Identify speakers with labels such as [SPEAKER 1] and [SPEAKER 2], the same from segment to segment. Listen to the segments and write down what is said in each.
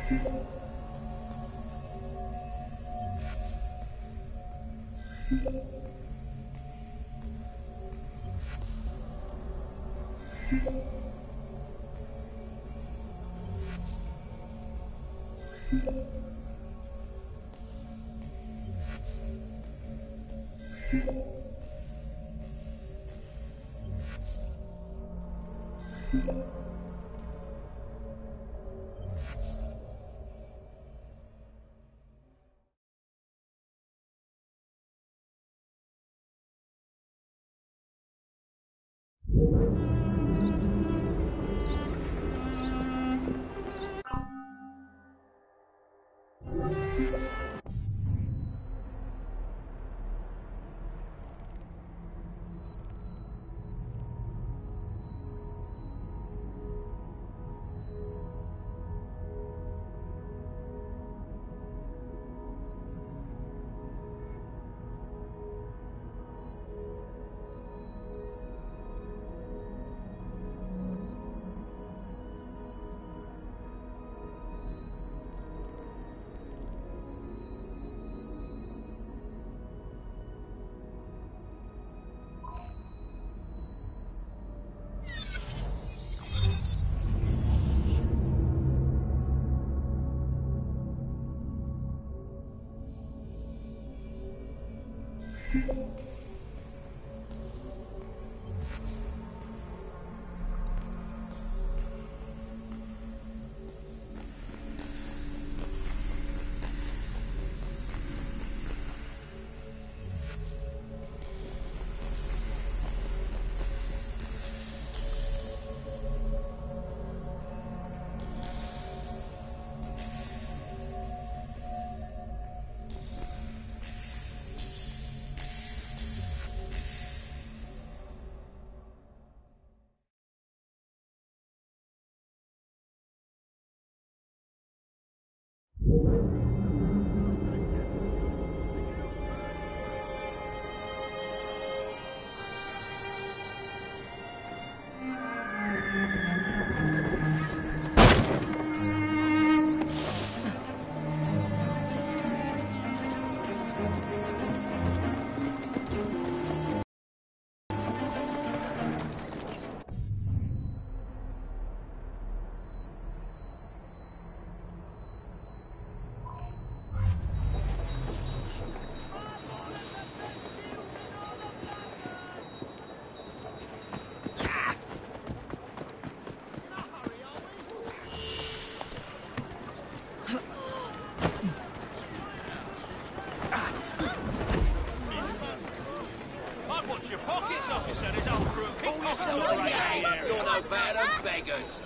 [SPEAKER 1] Your pockets, officer. There's old crew of pickpockets all around here.
[SPEAKER 2] You're no better than beggars.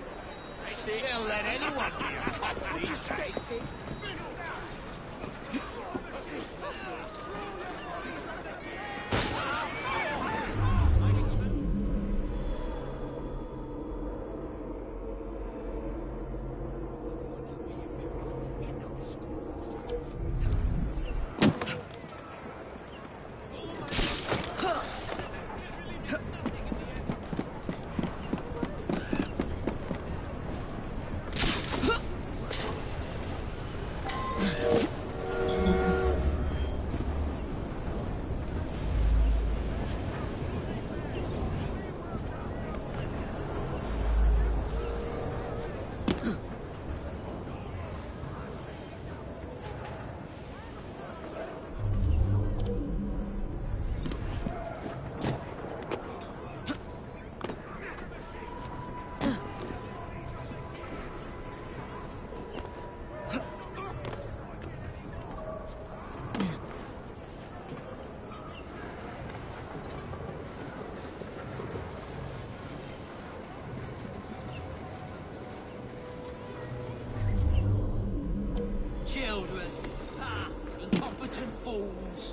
[SPEAKER 1] They see, they'll let anyone be a cop these days.
[SPEAKER 2] Children. Ah, incompetent fools.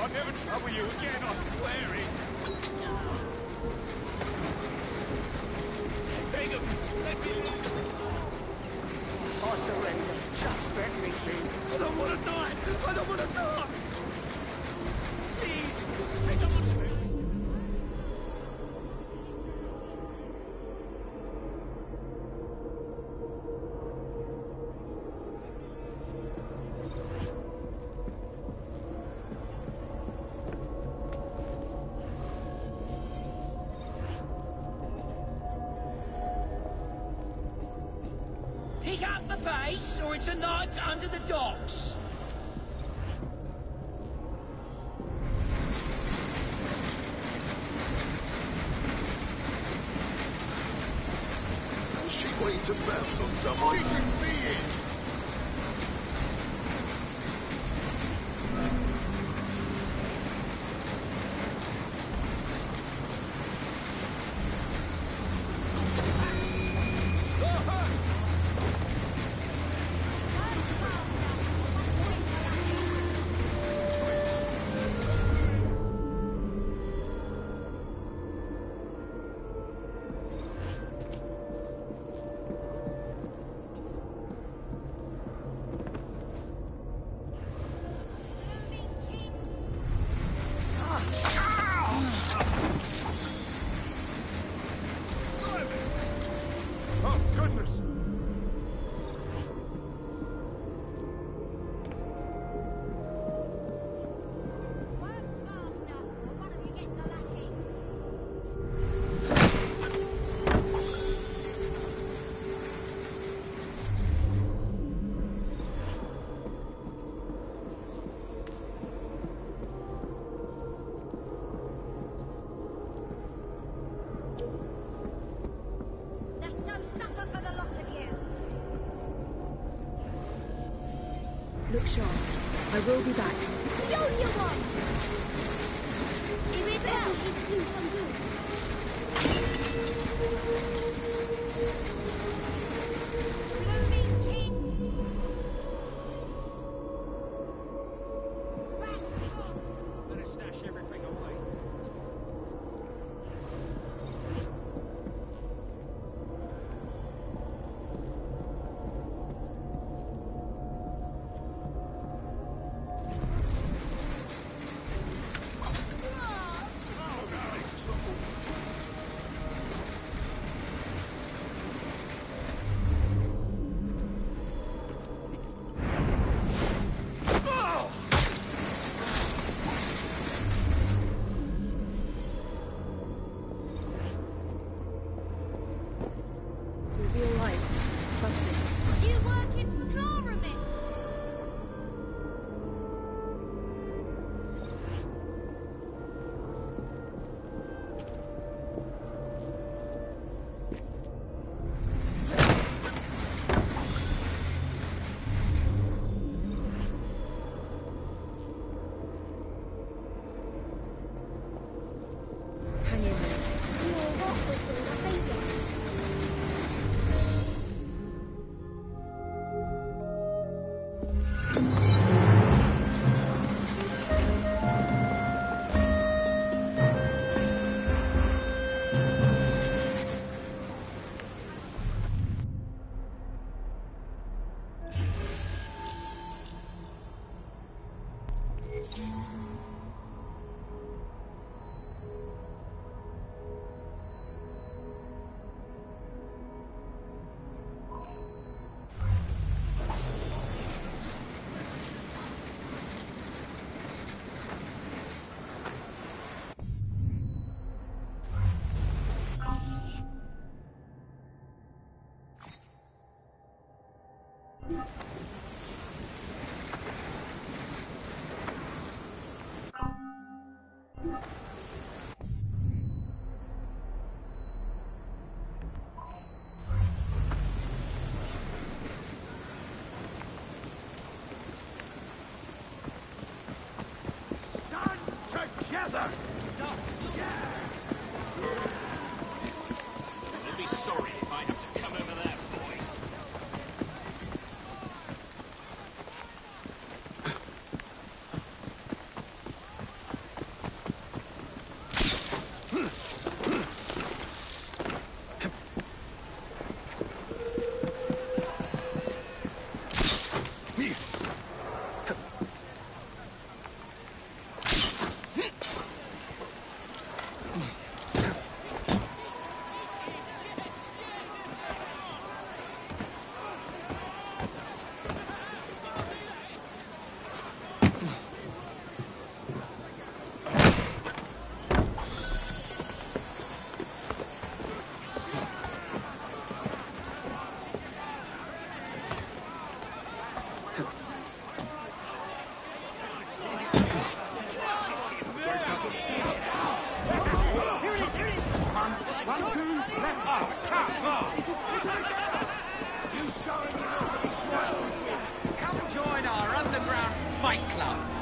[SPEAKER 1] I'll never trouble you again, I swear it. I beg of you, let me live.
[SPEAKER 3] I surrender. Just let me be. I don't want to die. I don't want to die. Please.
[SPEAKER 1] I don't want to.
[SPEAKER 2] Pick up the pace, or it's a night under the docks.
[SPEAKER 4] Is she waiting to bounce on someone?
[SPEAKER 1] She should be in. Oh, goodness!
[SPEAKER 5] That's no supper for the lot of you.
[SPEAKER 6] Look sharp. I will be back.
[SPEAKER 5] Yo, you one! If it's out, it's do some good. Blooming king! Rat off!
[SPEAKER 2] Better stash everything away.
[SPEAKER 6] You'll be all right. Trust me.
[SPEAKER 5] You working for Chloramix?
[SPEAKER 6] Hang in there.
[SPEAKER 5] You're what with the baby?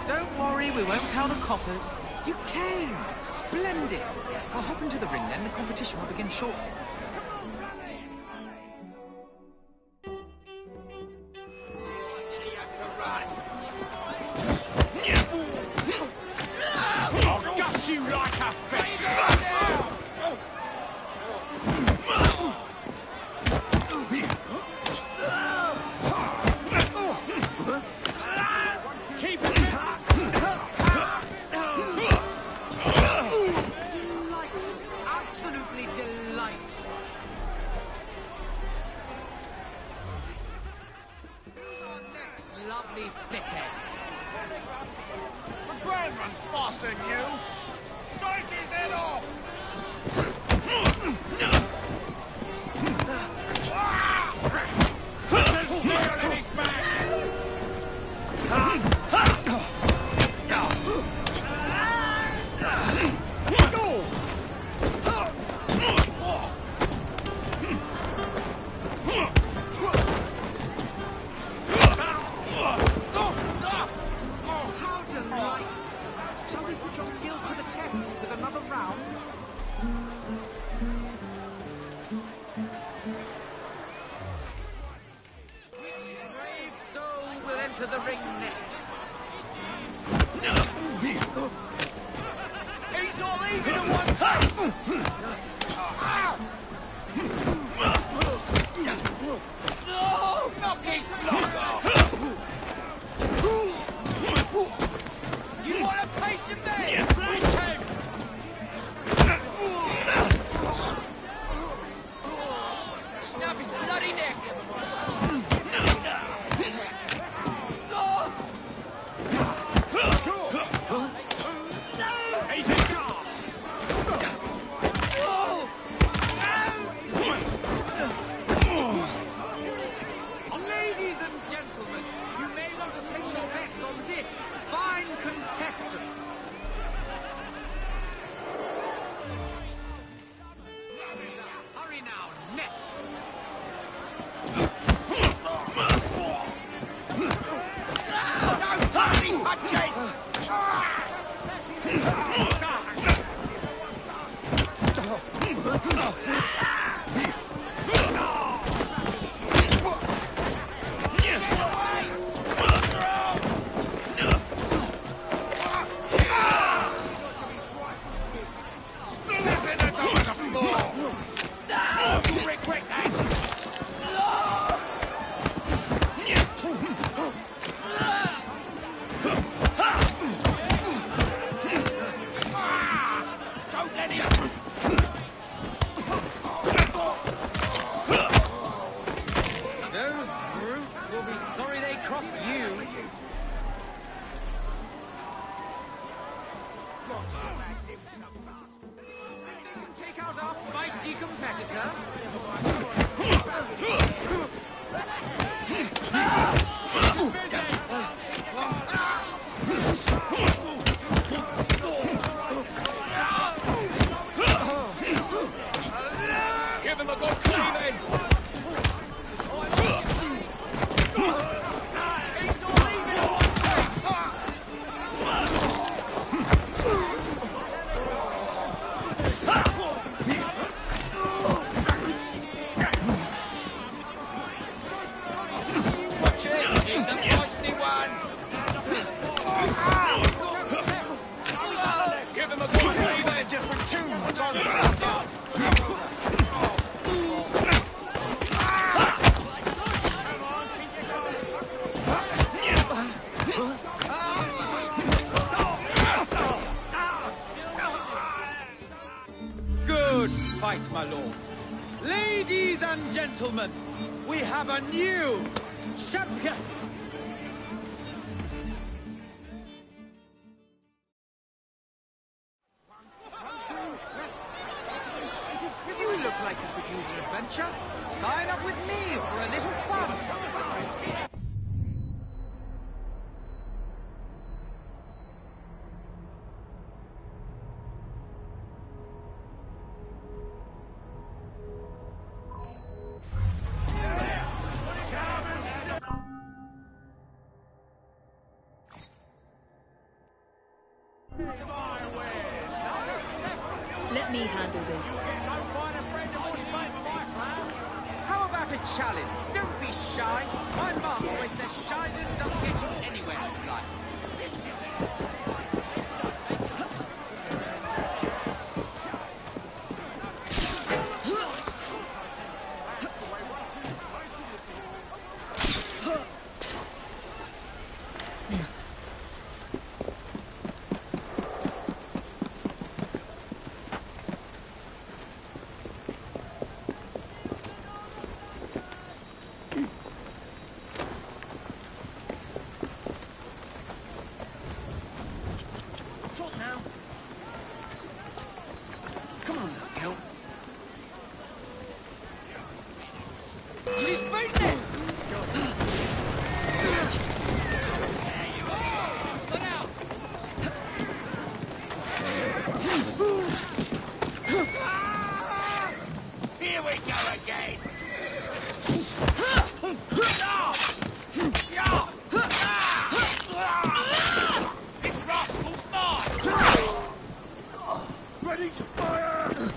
[SPEAKER 7] Don't worry, we won't tell the coppers. You came! Splendid! I'll hop into the ring then. The competition will begin shortly.
[SPEAKER 1] I'll gut you like a fish! Keep it!
[SPEAKER 7] Delightful. Absolutely delightful. Who's our next lovely thickhead?
[SPEAKER 1] The ground runs faster than you! Take his head off! Steel in his back!
[SPEAKER 7] Oh, how delightful! Shall we put your skills to the test with another round? Which brave soul will enter the ring next?
[SPEAKER 1] He's all even in one place! No! Knock his block off! You want a piece of me? Flank him! Snap his bloody neck! Easy!
[SPEAKER 7] Ladies and gentlemen, you may want to place your bets on this fine contestant. Hurry now, next.
[SPEAKER 1] Don't bloody punches! Spillers in it over the floor! Quick, quick, don't let him!
[SPEAKER 7] Those brutes will be sorry they crossed you. Take out our feisty competitor.
[SPEAKER 1] Give him a good cleaving! He's all even in one place! Watch it! He's the feisty one! Give him a good cleaving! A different tune! What's on the
[SPEAKER 7] Good fight, my lord. Ladies and gentlemen, we have a new champion. You look like you could use an adventure. Sign up with me for a little fun.
[SPEAKER 6] Let me handle this.
[SPEAKER 7] How about a challenge? Don't be shy. My mum always says shyness doesn't get you anywhere in life.
[SPEAKER 1] Talk now. Come on now, Kel.
[SPEAKER 7] She's beaten it!
[SPEAKER 1] Here we go again. This rascal's mine.
[SPEAKER 4] Ready to fire!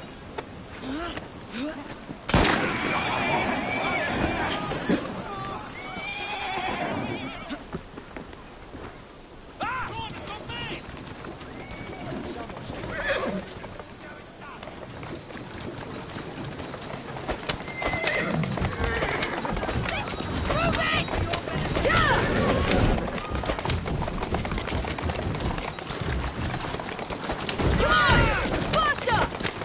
[SPEAKER 6] Faster!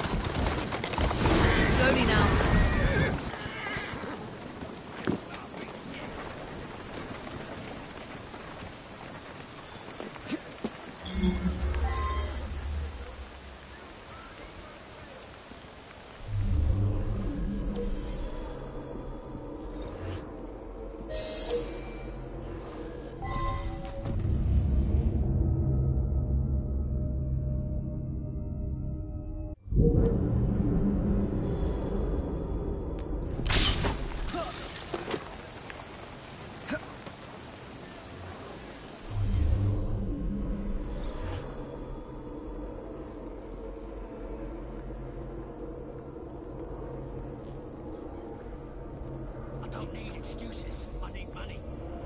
[SPEAKER 6] Slowly now.
[SPEAKER 1] I don't need excuses. I need money.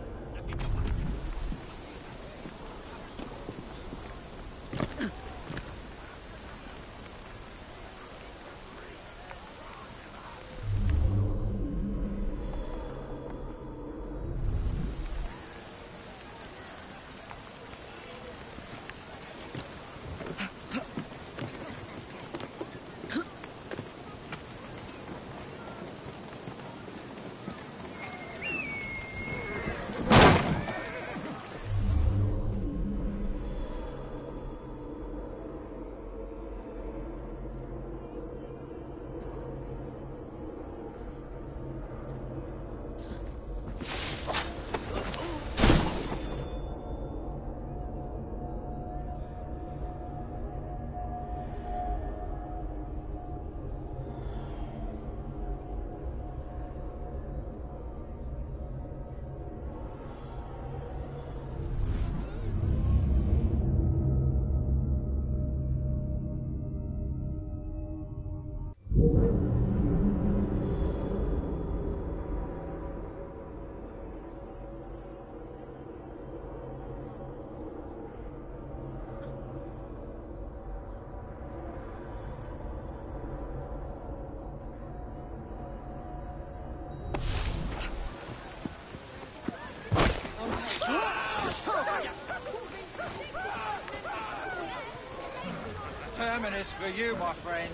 [SPEAKER 7] Terminus for you, my friend.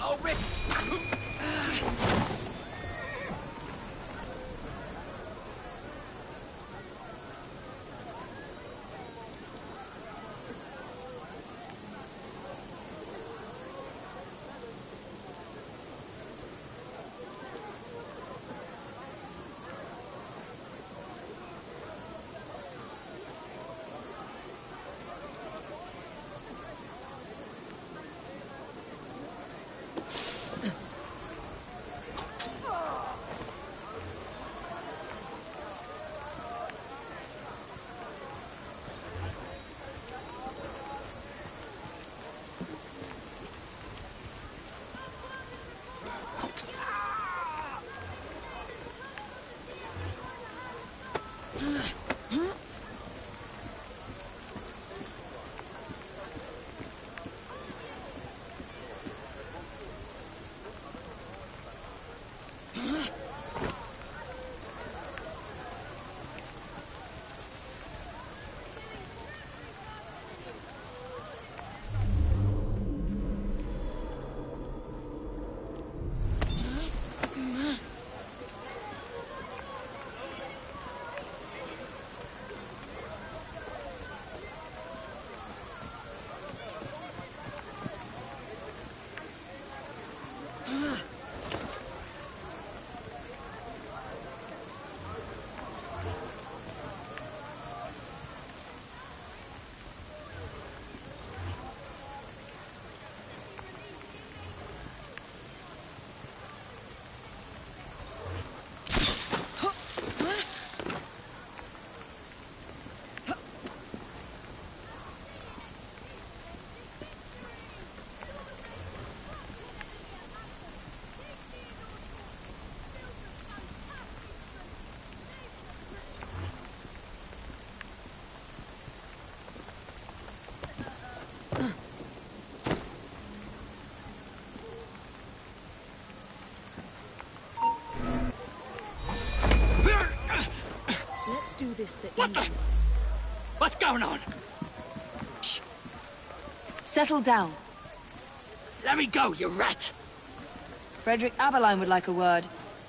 [SPEAKER 7] Oh, Rick!
[SPEAKER 6] Let's do this the
[SPEAKER 2] What the?
[SPEAKER 6] easy way.
[SPEAKER 2] What's going on?
[SPEAKER 6] Shh. Settle down.
[SPEAKER 2] Let me go, you rat!
[SPEAKER 6] Frederick Aberline would like a word.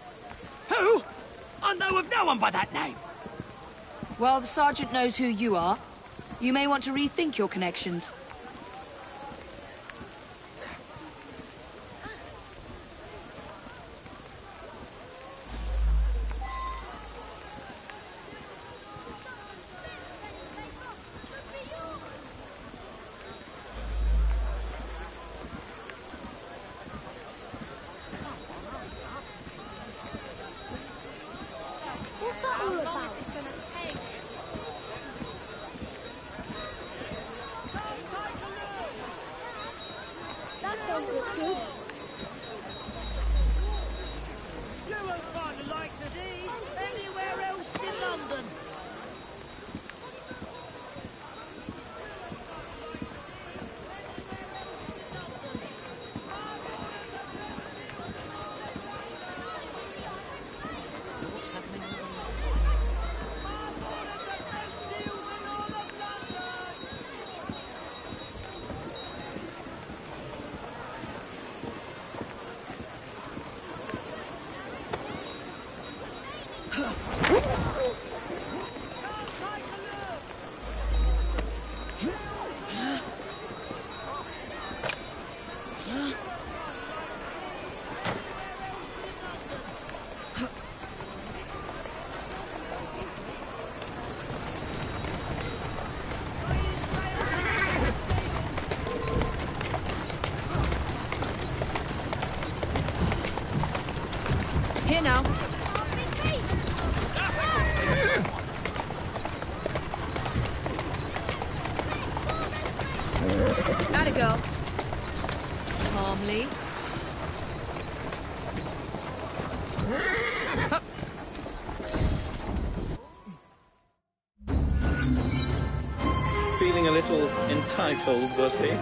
[SPEAKER 2] Who? I know of no one by that name.
[SPEAKER 6] Well, the sergeant knows who you are. You may want to rethink your connections.
[SPEAKER 5] What's that all about? That don't look good.
[SPEAKER 1] You won't find the likes of these anywhere else in London.
[SPEAKER 6] Here now. Atta girl. Calmly.
[SPEAKER 8] Feeling a little entitled, was he?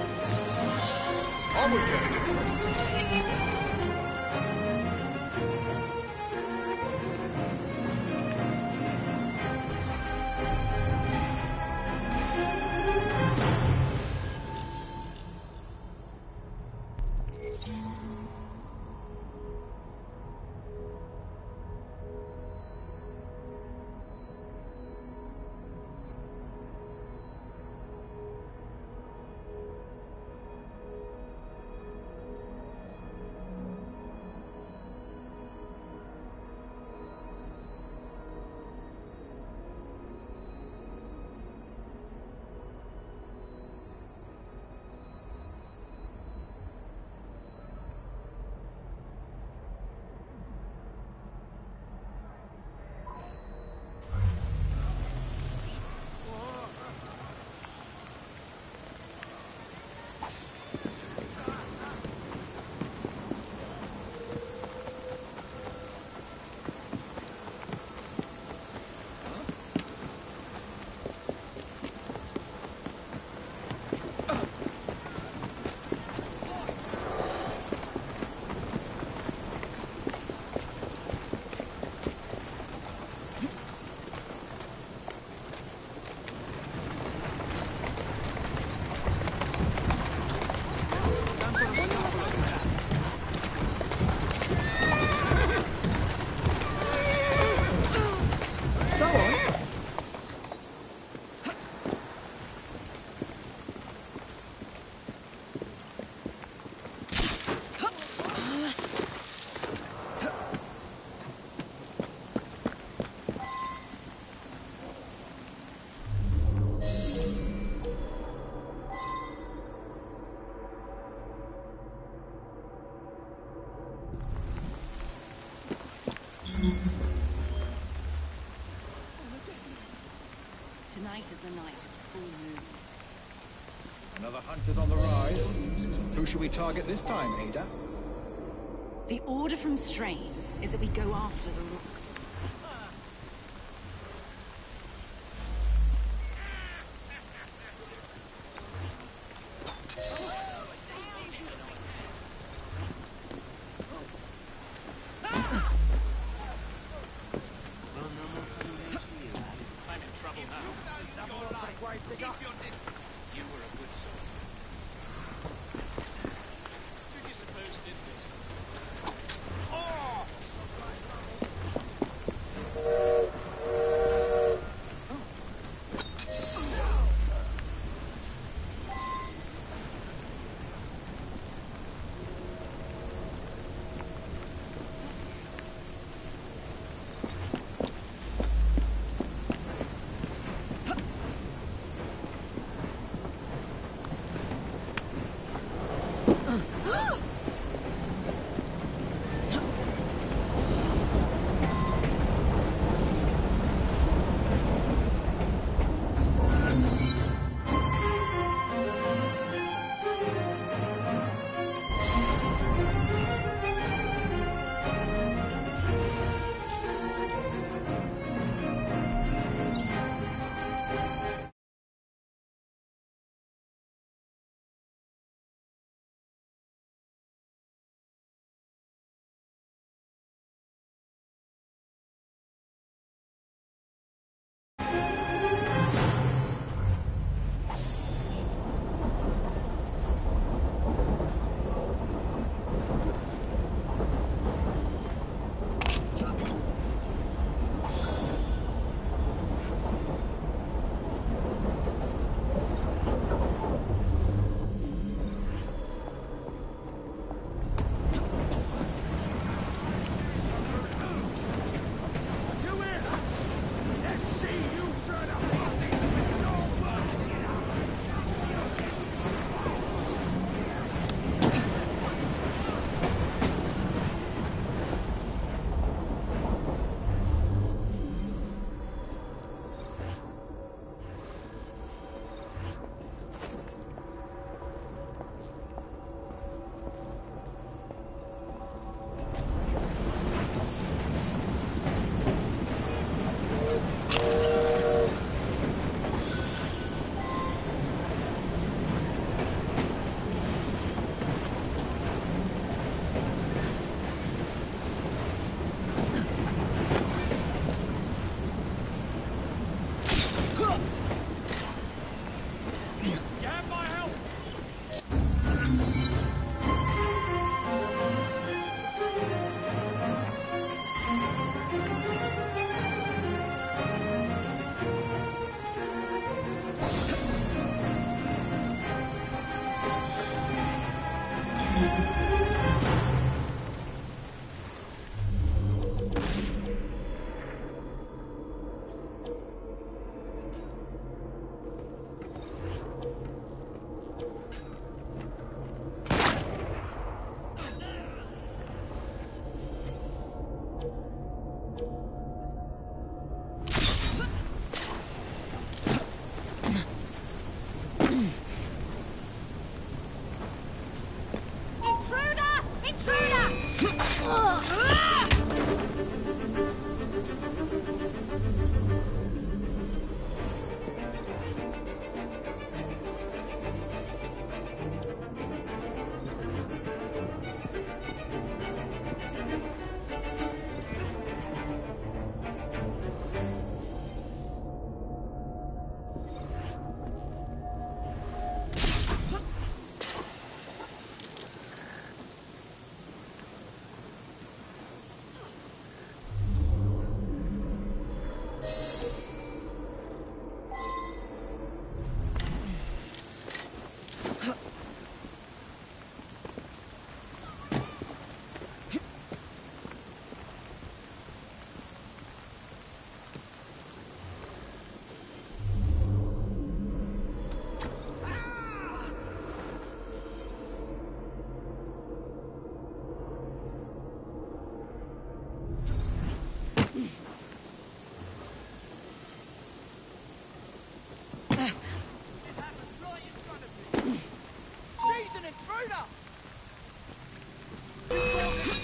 [SPEAKER 9] Tonight is the night of the full moon.
[SPEAKER 10] Another hunter's on the rise. Who should we target this time, Ada?
[SPEAKER 9] The order from Strain is that we go after the rooks.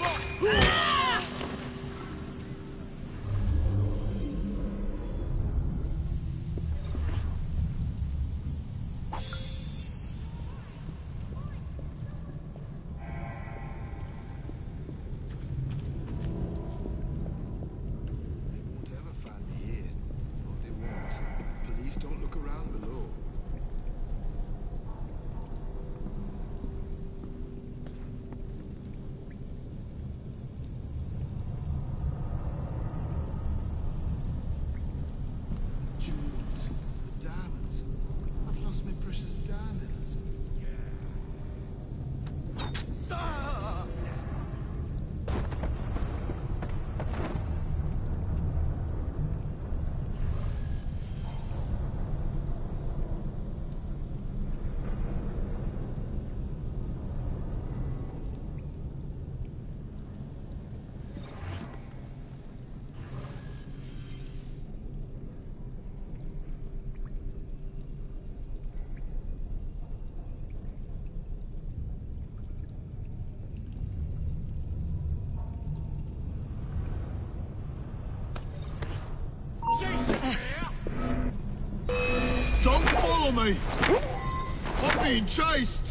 [SPEAKER 4] Don't follow me! I'm being chased!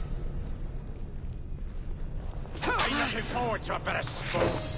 [SPEAKER 1] Ain't looking forward to a bit of sport.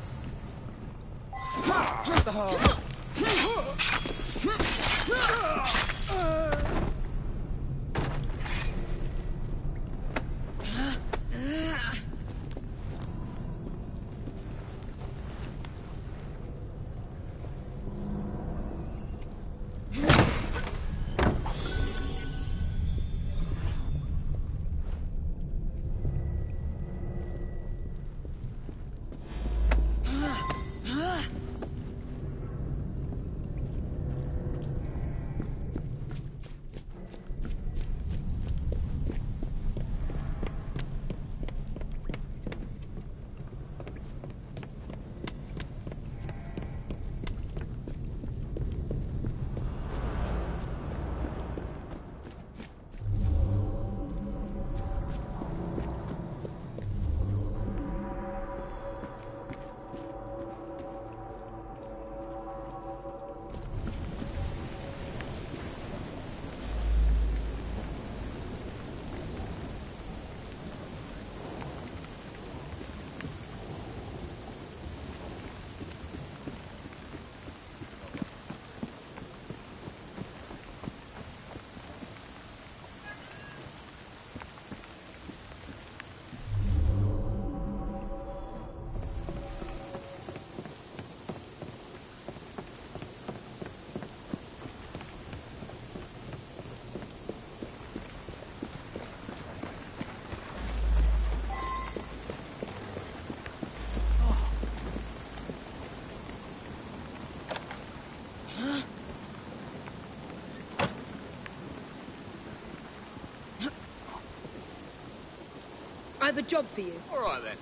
[SPEAKER 6] I have a job for you.
[SPEAKER 1] All right then.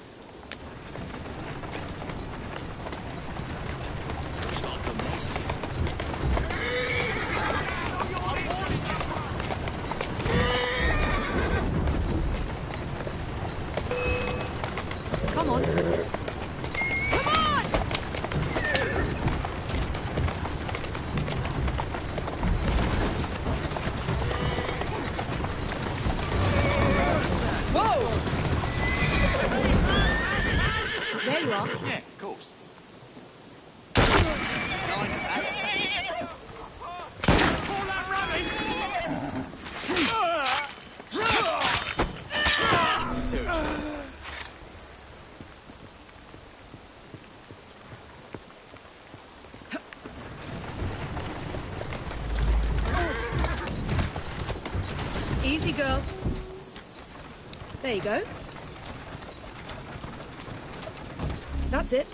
[SPEAKER 6] Come on. Come on! Whoa! There you are.
[SPEAKER 1] Yeah, of course.
[SPEAKER 6] Easy, girl. There you go. That's it.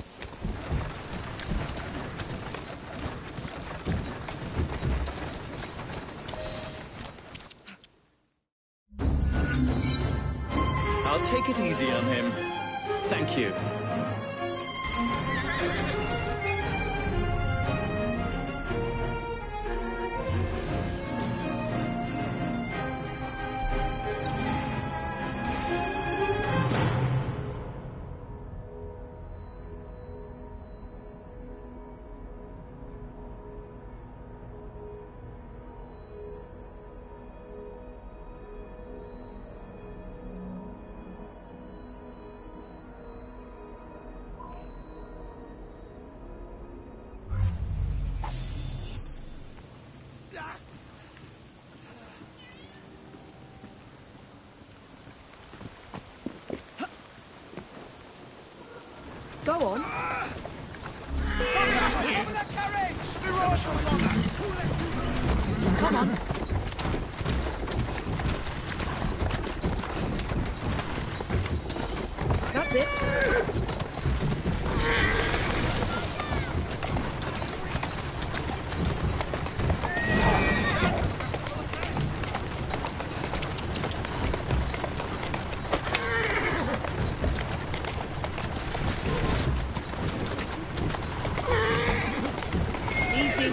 [SPEAKER 8] I'll take it easy on him. Thank you.
[SPEAKER 6] Go on. Come on. That's it. Easy.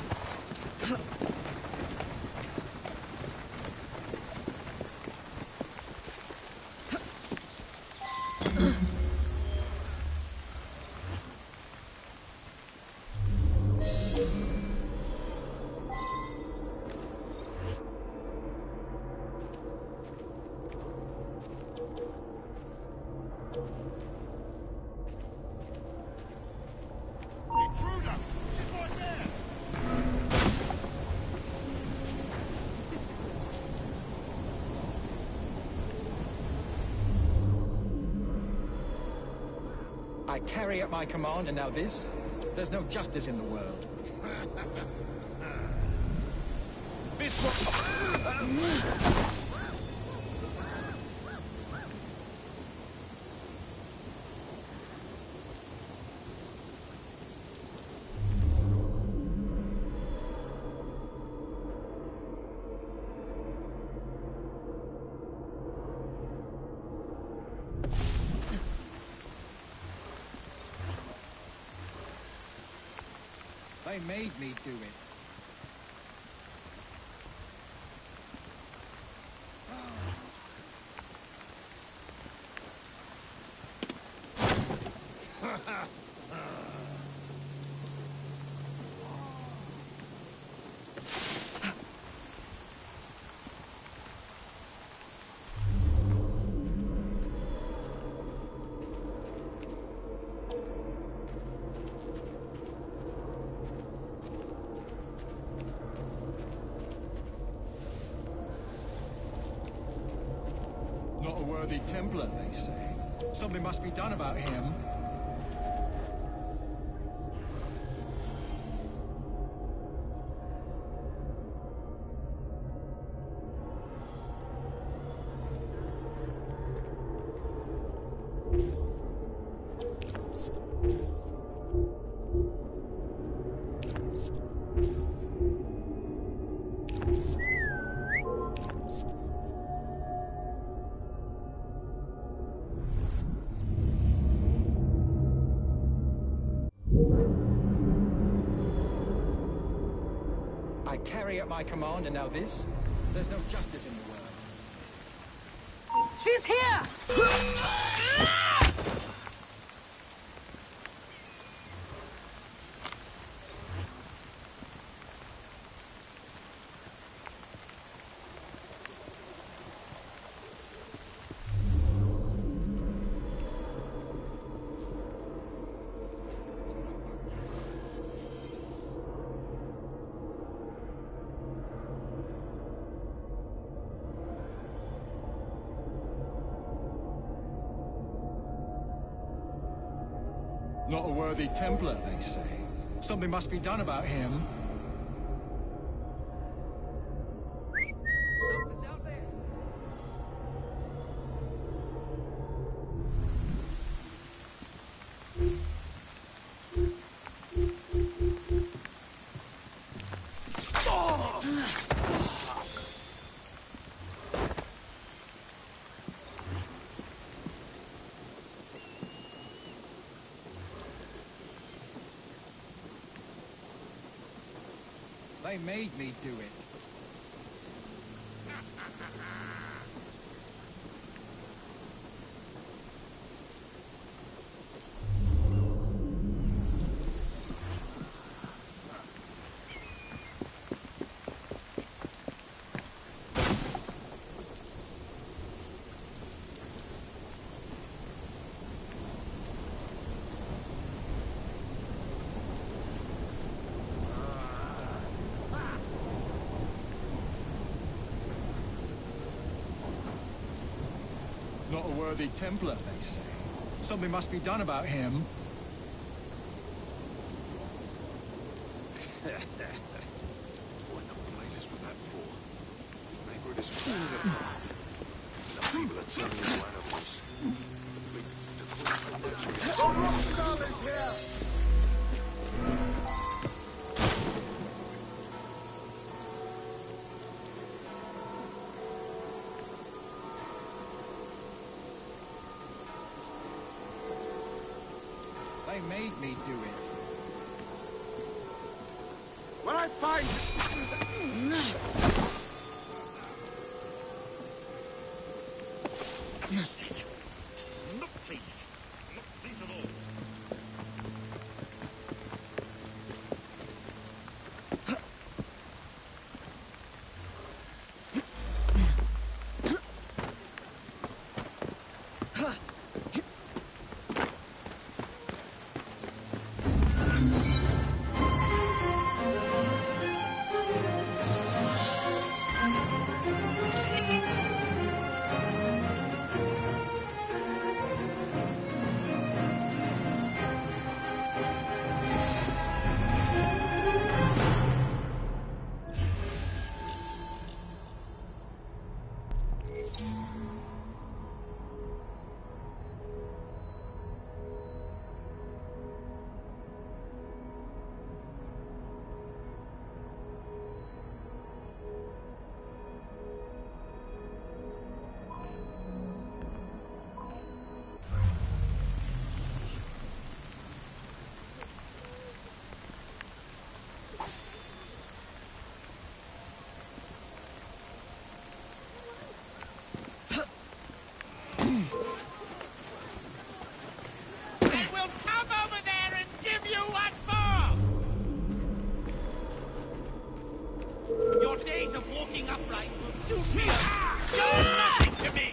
[SPEAKER 4] Intruder! She's right there!
[SPEAKER 10] I carry at my command, and now this? There's no justice in the world.
[SPEAKER 4] This one...
[SPEAKER 10] They made me do it. Not a worthy Templar, they say. Something must be done about him. I carry at my command, and now this? There's no justice in the world.
[SPEAKER 6] She's here!
[SPEAKER 10] Not a worthy Templar, they say. Something must be done about him.
[SPEAKER 7] Something's out there.
[SPEAKER 10] They made me do it. Not a worthy Templar, they say. Something must be done about him.
[SPEAKER 4] What in the blazes was that for? This neighborhood is falling apart. Some people are turning into animals.
[SPEAKER 3] Rostal is here!
[SPEAKER 10] They made me do it.
[SPEAKER 3] When I find...
[SPEAKER 4] Not pleased. Not pleased at all.
[SPEAKER 2] We'll come over there and give you what for! Your days of walking upright will soon be over. You're nothing to me!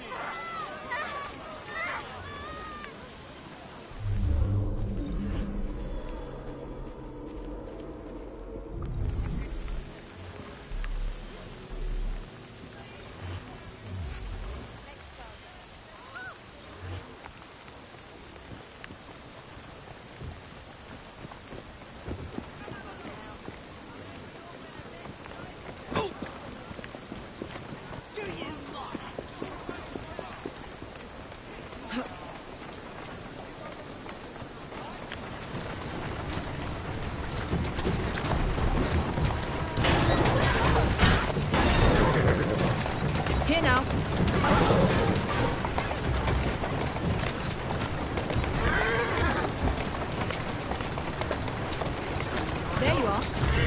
[SPEAKER 6] Here now. There you are.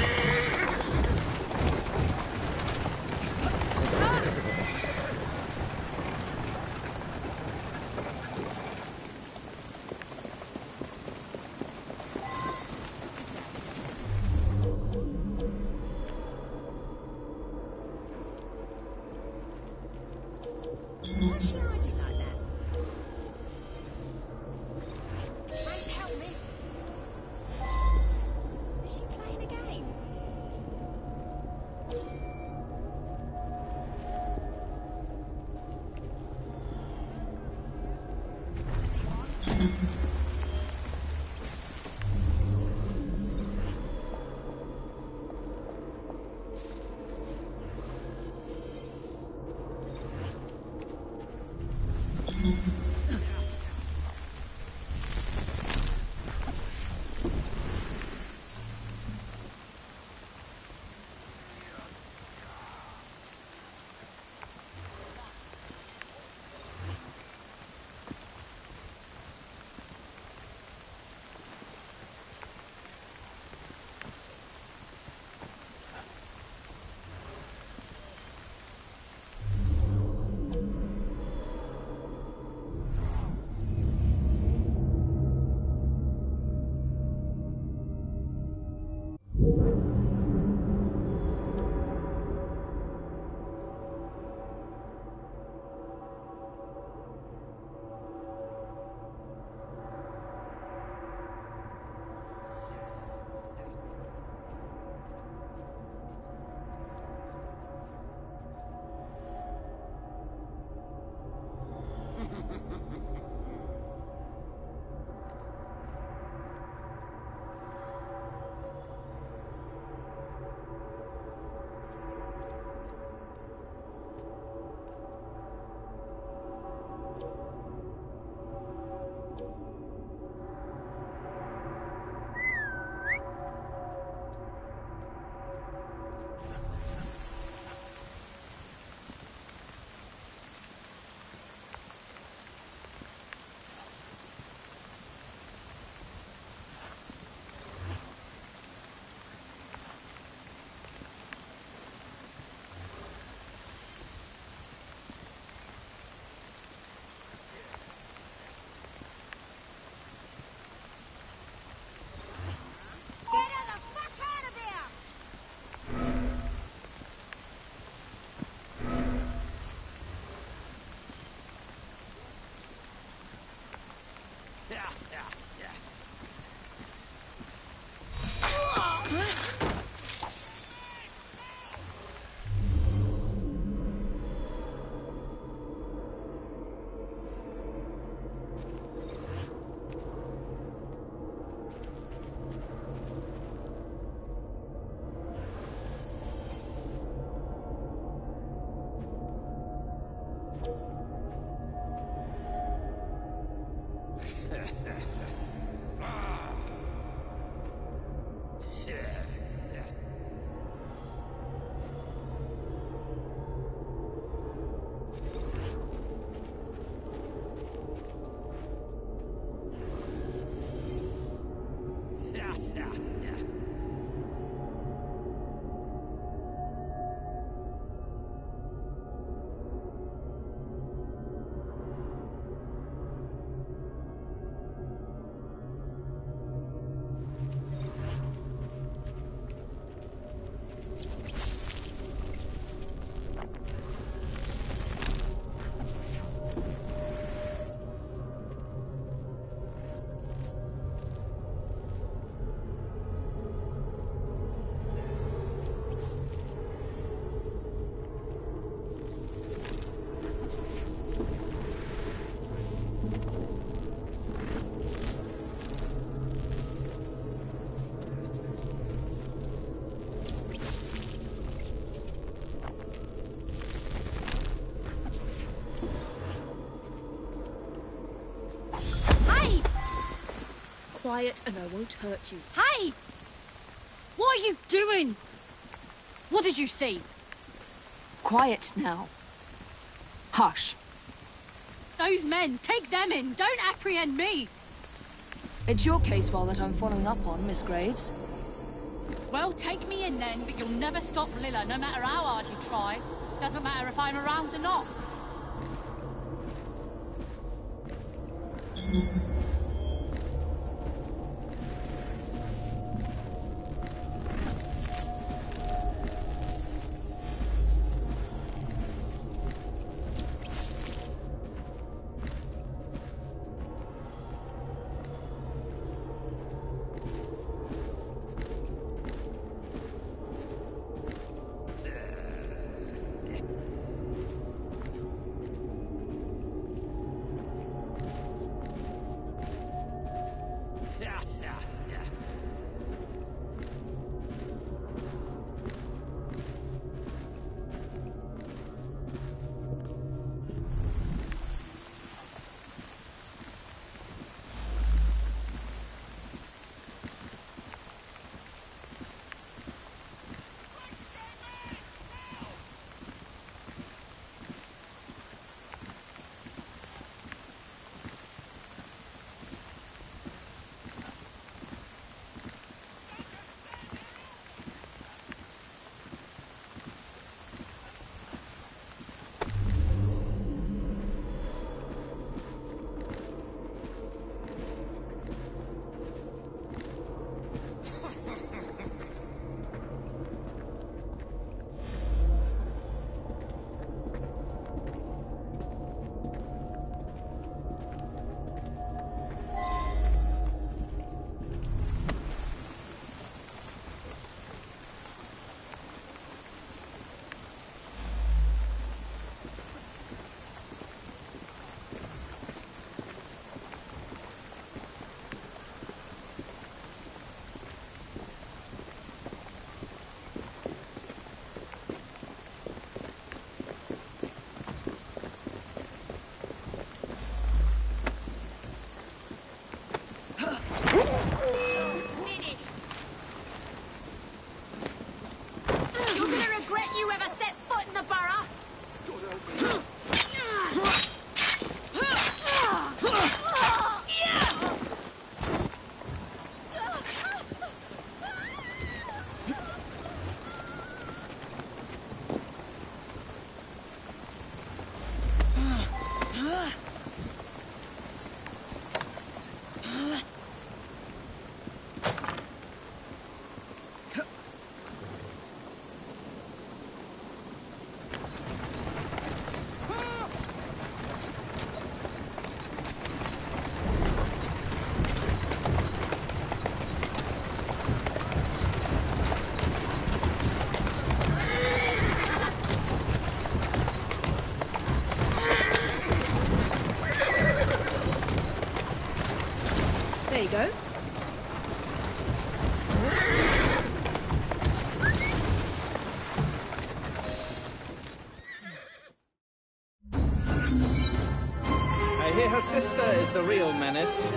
[SPEAKER 5] What's she hiding like that? Great hell, miss. Is she playing a game?
[SPEAKER 6] Quiet and I won't hurt you.
[SPEAKER 5] Hey! What are you doing? What did you see?
[SPEAKER 6] Quiet now. Hush.
[SPEAKER 5] Those men, take them in. Don't apprehend me.
[SPEAKER 6] It's your case file that I'm following up on, Miss Graves.
[SPEAKER 5] Well, take me in then, but you'll never stop Lilla, no matter how hard you try. Doesn't matter if I'm around or not.
[SPEAKER 6] There you go.
[SPEAKER 8] I hear her sister is the real menace.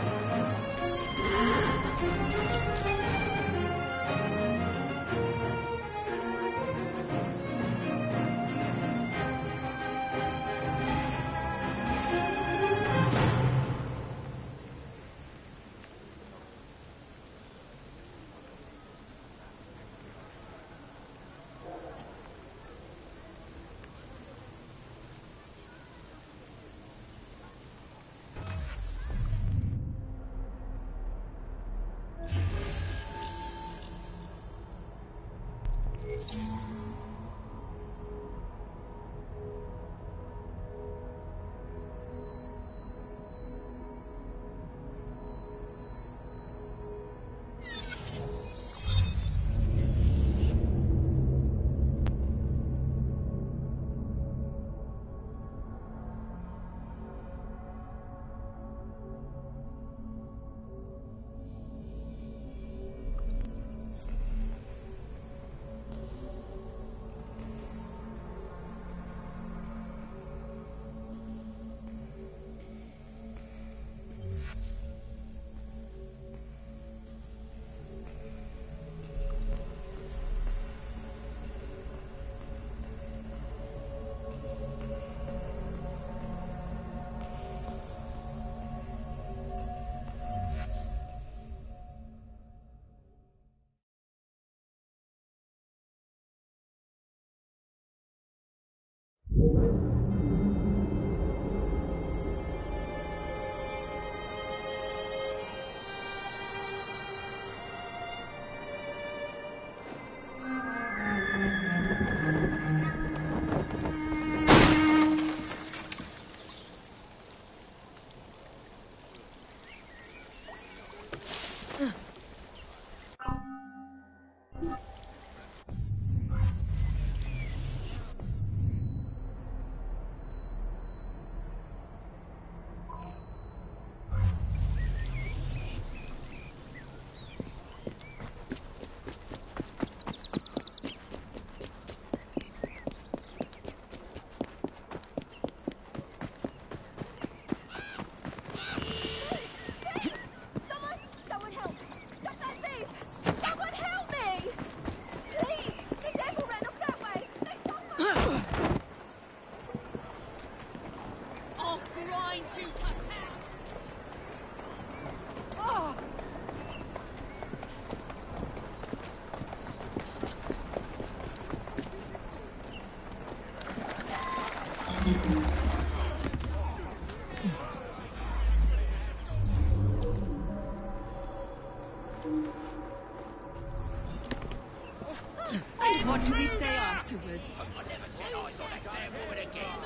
[SPEAKER 9] And what do we say afterwards?
[SPEAKER 2] I never set eyes on that damn woman again.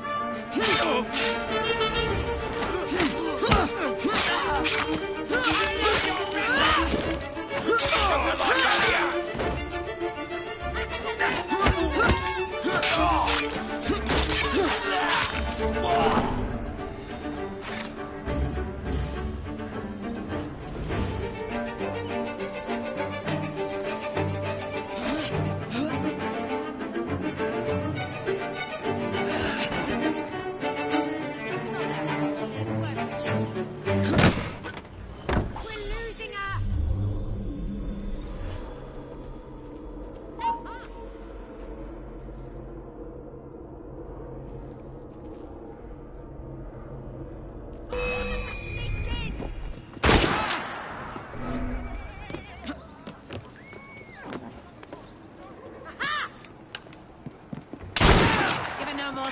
[SPEAKER 2] Oh!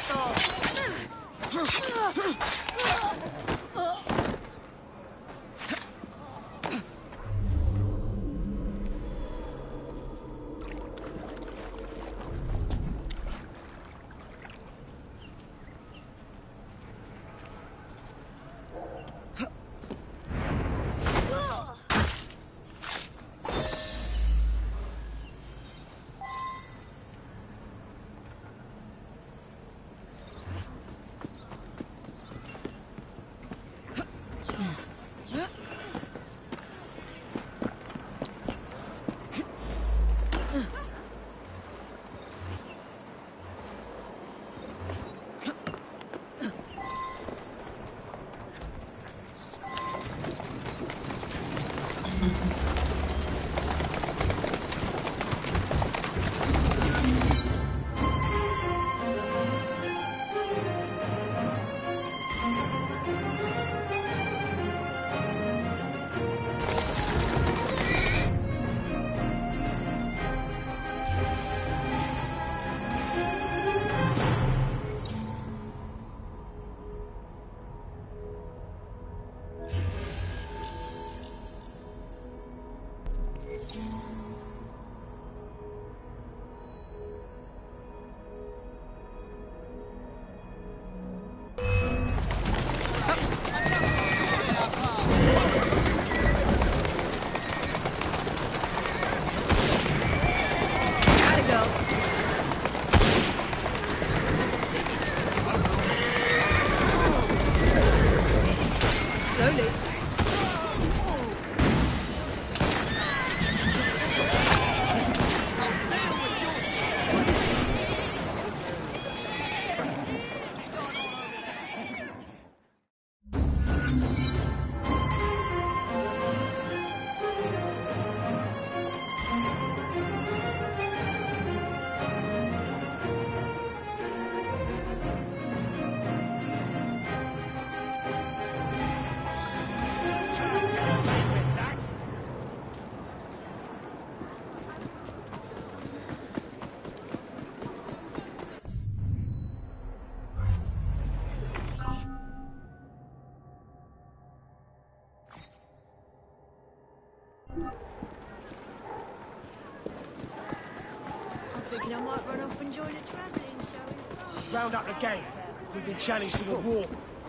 [SPEAKER 11] Thinking I might run off and join a travelling show.
[SPEAKER 3] Round up the gang. We've been challenged to a war.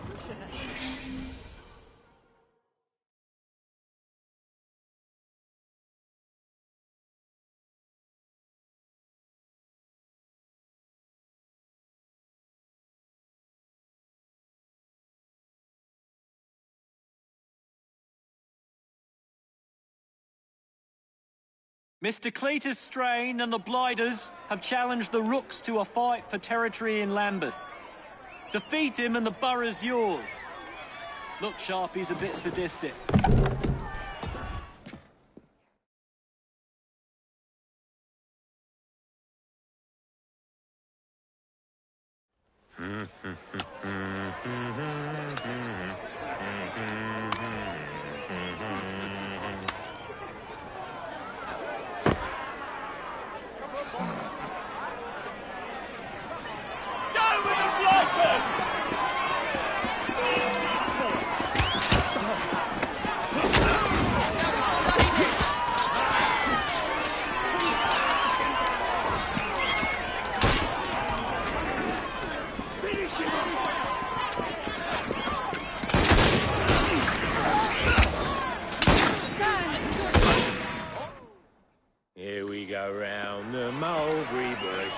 [SPEAKER 12] Mr. Cletus Strain and the Blighters have challenged the Rooks to a fight for territory in Lambeth. Defeat him and the borough's yours. Look, Sharpie's a bit sadistic.
[SPEAKER 1] Here we go round the mulberry bush.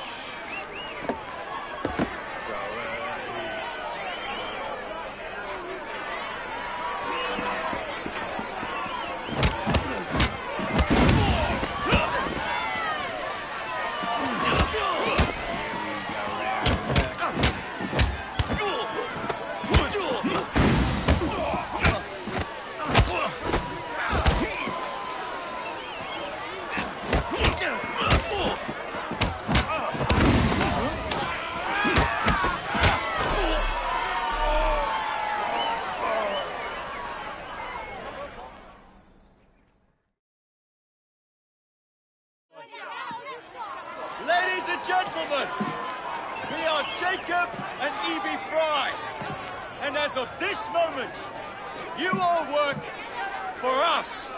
[SPEAKER 2] Ladies and gentlemen, we are
[SPEAKER 13] Jacob and Evie Fry. And as of this moment, you all work for us.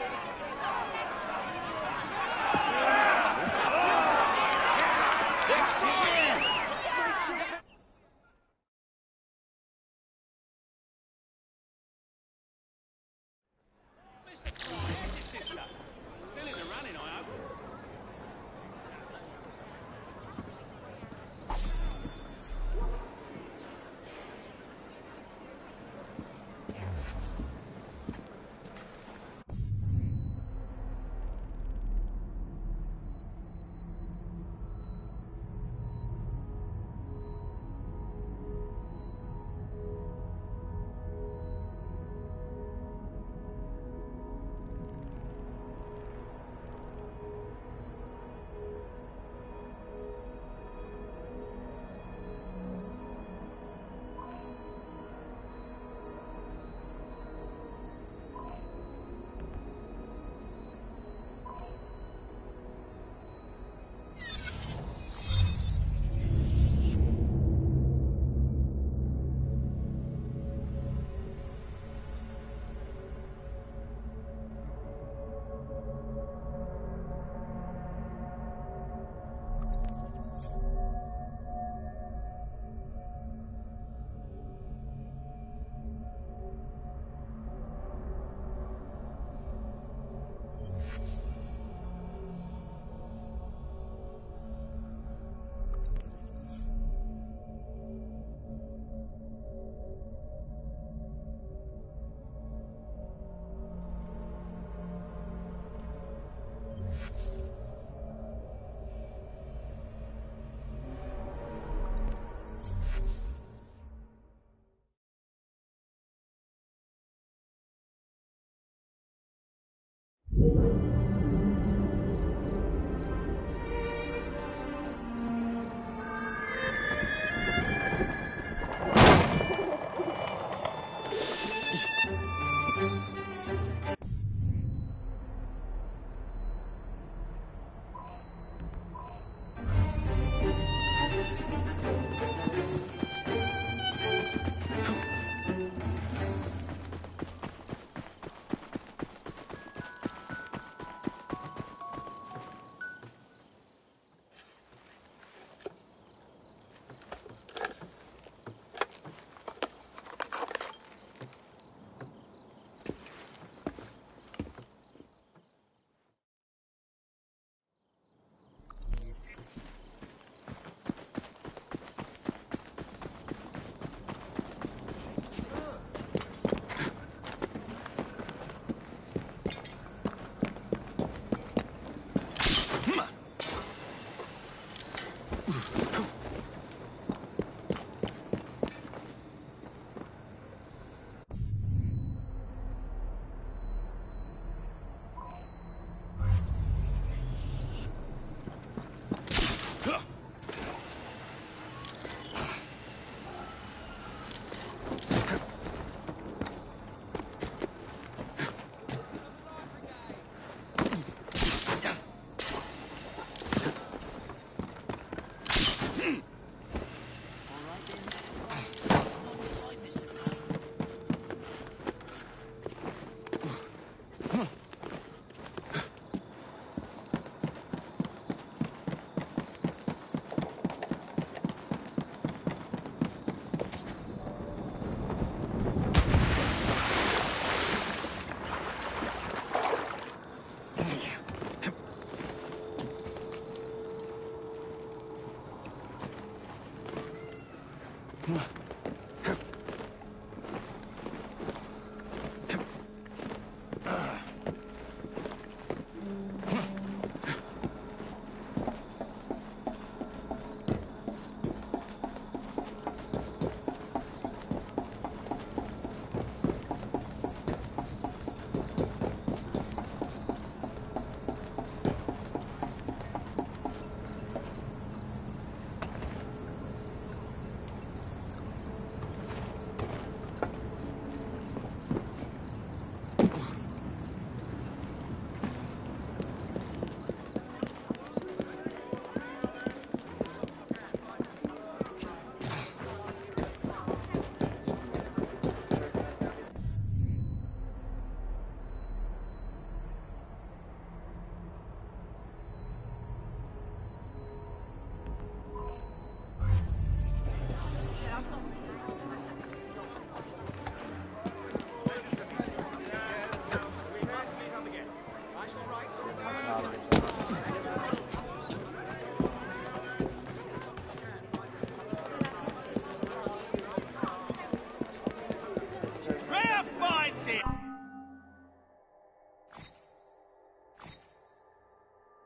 [SPEAKER 2] Still in the running, I hope.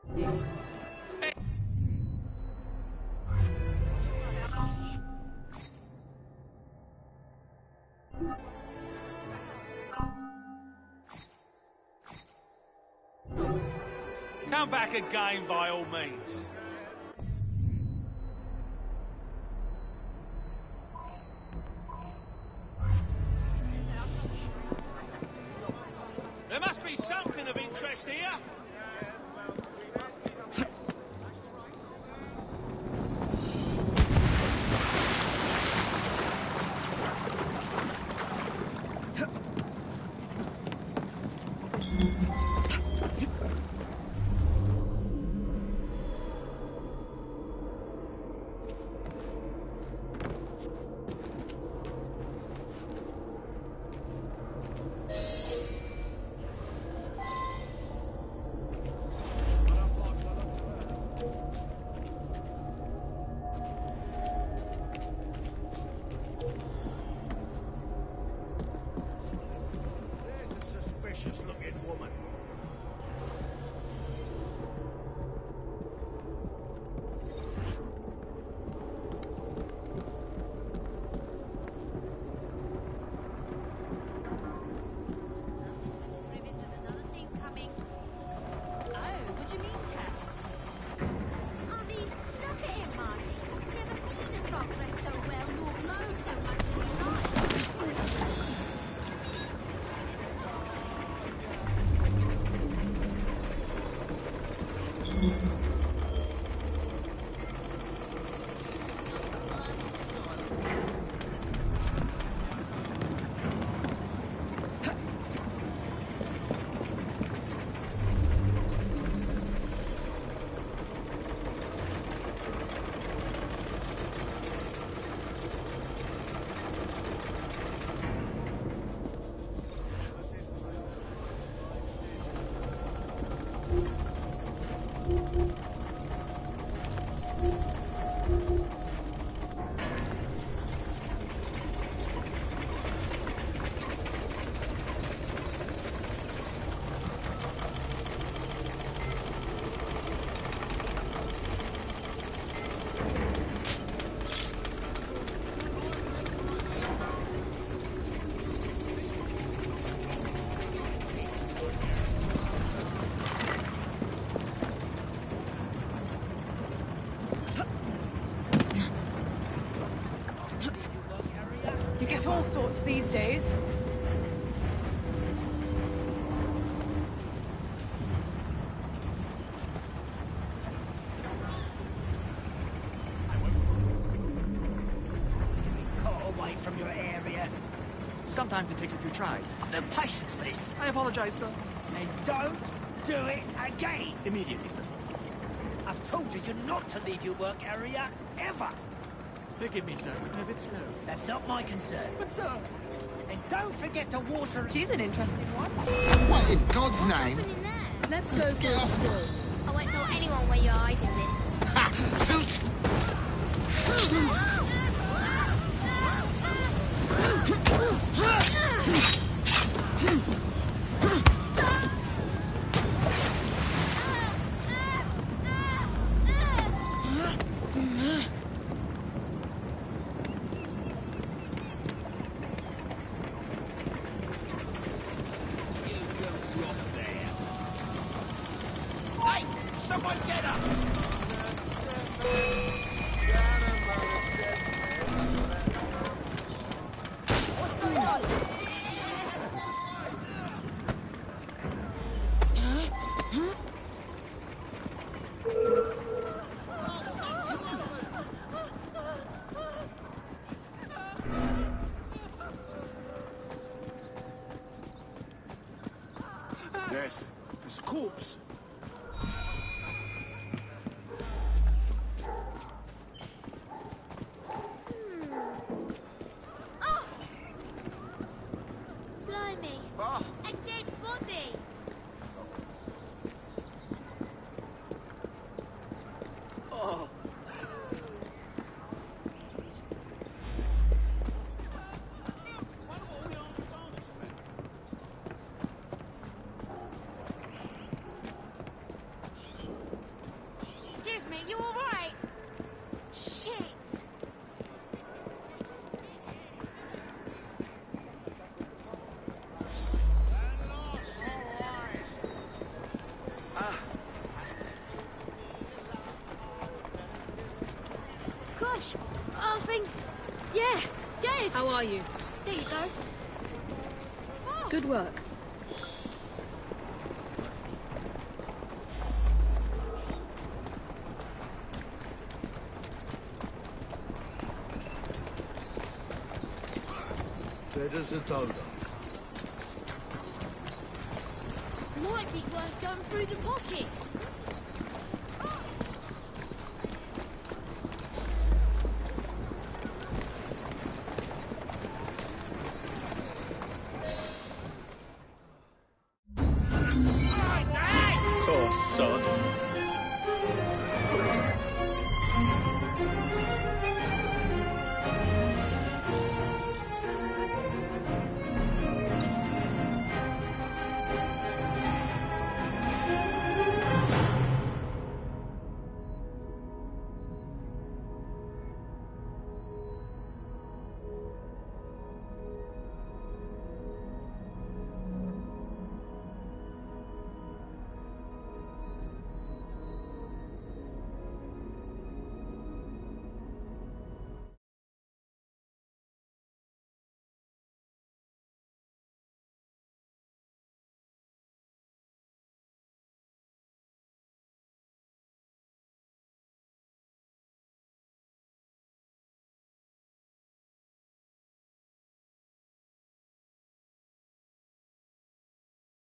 [SPEAKER 1] Come back again by all means. There must be something of interest here.
[SPEAKER 3] Looking woman.
[SPEAKER 6] All sorts these days.
[SPEAKER 3] Caught away from your area.
[SPEAKER 7] Sometimes it takes a few tries.
[SPEAKER 3] I've no patience for this.
[SPEAKER 7] I apologize, sir.
[SPEAKER 3] And don't do it again.
[SPEAKER 7] Immediately, sir.
[SPEAKER 3] I've told you not to leave your work area ever.
[SPEAKER 7] Forgive me, sir. I'm a bit slow.
[SPEAKER 3] That's not my concern.
[SPEAKER 7] But, sir...
[SPEAKER 3] And don't forget to water...
[SPEAKER 6] She's an interesting one.
[SPEAKER 4] What in God's name?
[SPEAKER 6] Let's go for a stroll.
[SPEAKER 11] I won't tell anyone where you're hiding
[SPEAKER 3] Someone get up!
[SPEAKER 4] Yes, it's a corpse.
[SPEAKER 11] Blimey.
[SPEAKER 4] Oh.
[SPEAKER 11] A dead body.
[SPEAKER 4] Oh.
[SPEAKER 11] Gosh, I think... Yeah, dead.
[SPEAKER 6] How are you?
[SPEAKER 11] There you go. Oh.
[SPEAKER 6] Good work.
[SPEAKER 4] Dead as a dodo.
[SPEAKER 11] Might be worth going through the pockets.
[SPEAKER 8] Poor sod.